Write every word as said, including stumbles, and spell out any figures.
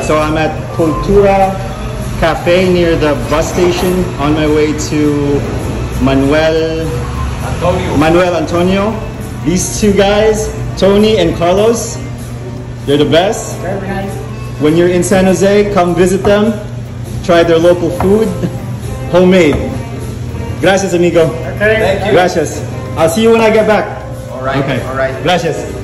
so I'm at Cultura Cafe near the bus station on my way to Manuel Antonio. Manuel Antonio. These two guys, Tony and Carlos, they're the best. Very nice. When you're in San Jose, come visit them. Try their local food, homemade. Gracias, amigo. Okay. Thank you. Gracias. I'll see you when I get back. All right. Okay. All right. Gracias.